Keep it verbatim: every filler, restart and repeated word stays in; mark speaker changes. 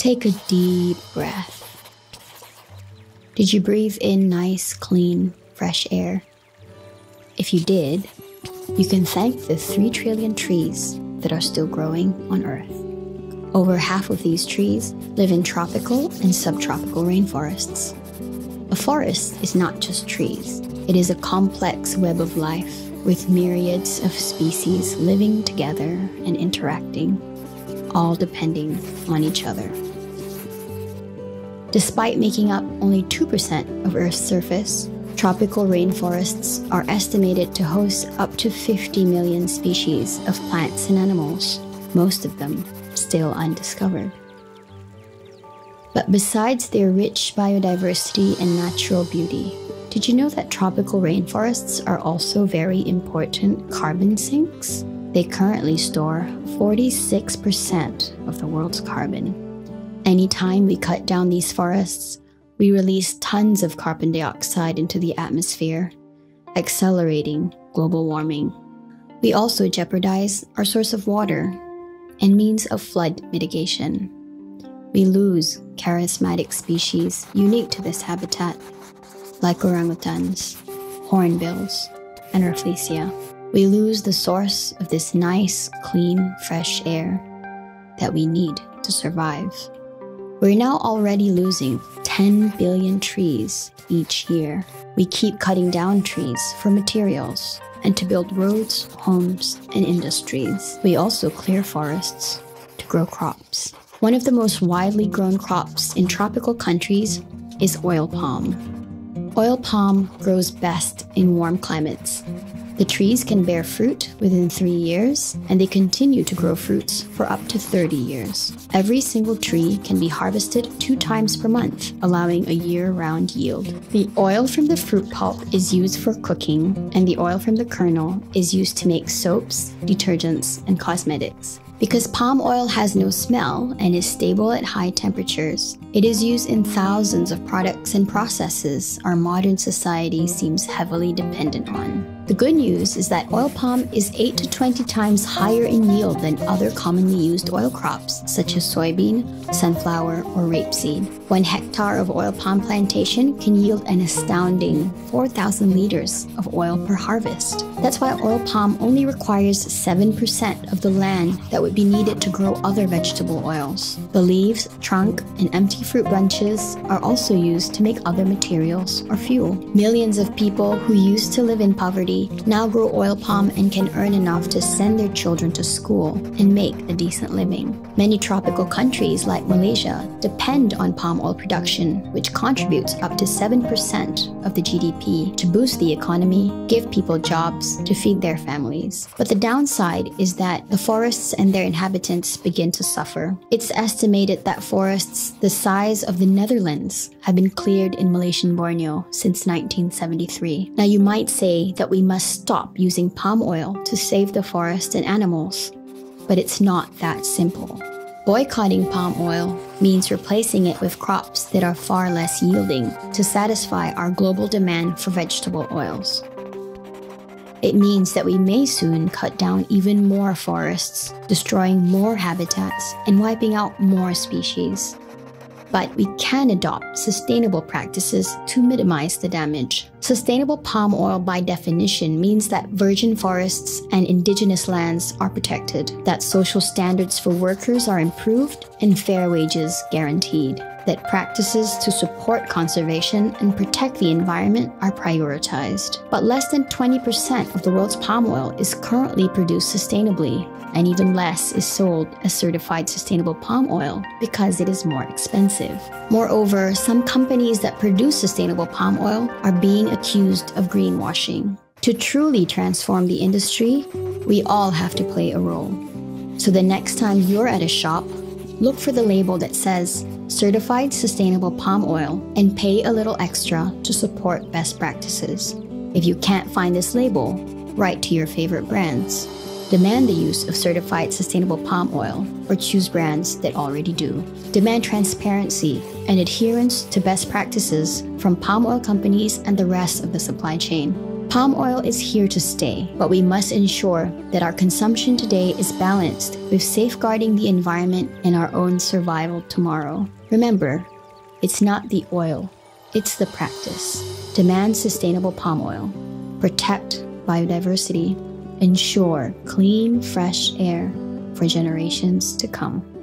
Speaker 1: Take a deep breath. Did you breathe in nice, clean, fresh air? If you did, you can thank the three trillion trees that are still growing on Earth. Over half of these trees live in tropical and subtropical rainforests. A forest is not just trees. It is a complex web of life with myriads of species living together and interacting, all depending on each other. Despite making up only two percent of Earth's surface, tropical rainforests are estimated to host up to fifty million species of plants and animals, most of them still undiscovered. But besides their rich biodiversity and natural beauty, did you know that tropical rainforests are also very important carbon sinks? They currently store forty-six percent of the world's carbon. Anytime we cut down these forests, we release tons of carbon dioxide into the atmosphere, accelerating global warming. We also jeopardize our source of water and means of flood mitigation. We lose charismatic species unique to this habitat, like orangutans, hornbills, and rafflesia. We lose the source of this nice, clean, fresh air that we need to survive. We're now already losing ten billion trees each year. We keep cutting down trees for materials and to build roads, homes, and industries. We also clear forests to grow crops. One of the most widely grown crops in tropical countries is oil palm. Oil palm grows best in warm climates. The trees can bear fruit within three years, and they continue to grow fruits for up to thirty years. Every single tree can be harvested two times per month, allowing a year-round yield. The oil from the fruit pulp is used for cooking, and the oil from the kernel is used to make soaps, detergents, and cosmetics. Because palm oil has no smell and is stable at high temperatures, it is used in thousands of products and processes our modern society seems heavily dependent on. The good news is that oil palm is eight to twenty times higher in yield than other commonly used oil crops, such as soybean, sunflower, or rapeseed. One hectare of oil palm plantation can yield an astounding four thousand liters of oil per harvest. That's why oil palm only requires seven percent of the land that would be needed to grow other vegetable oils. The leaves, trunk, and empty fruit bunches are also used to make other materials or fuel. Millions of people who used to live in poverty now grow oil palm and can earn enough to send their children to school and make a decent living. Many tropical countries like Malaysia depend on palm oil production, which contributes up to seven percent of the G D P to boost the economy, give people jobs to feed their families. But the downside is that the forests and their inhabitants begin to suffer. It's estimated that forests the size of the Netherlands have been cleared in Malaysian Borneo since nineteen seventy-three. Now you might say that we must stop using palm oil to save the forest and animals, but it's not that simple. Boycotting palm oil means replacing it with crops that are far less yielding to satisfy our global demand for vegetable oils. It means that we may soon cut down even more forests, destroying more habitats and wiping out more species. But we can adopt sustainable practices to minimize the damage. Sustainable palm oil by definition means that virgin forests and indigenous lands are protected, that social standards for workers are improved and fair wages guaranteed, that practices to support conservation and protect the environment are prioritized. But less than twenty percent of the world's palm oil is currently produced sustainably, and even less is sold as certified sustainable palm oil because it is more expensive. Moreover, some companies that produce sustainable palm oil are being accused of greenwashing. To truly transform the industry, we all have to play a role. So the next time you're at a shop, look for the label that says Certified Sustainable Palm Oil and pay a little extra to support best practices. If you can't find this label, write to your favorite brands. Demand the use of certified sustainable palm oil or choose brands that already do. Demand transparency and adherence to best practices from palm oil companies and the rest of the supply chain. Palm oil is here to stay, but we must ensure that our consumption today is balanced with safeguarding the environment and our own survival tomorrow. Remember, it's not the oil, it's the practice. Demand sustainable palm oil. Protect biodiversity. Ensure clean, fresh air for generations to come.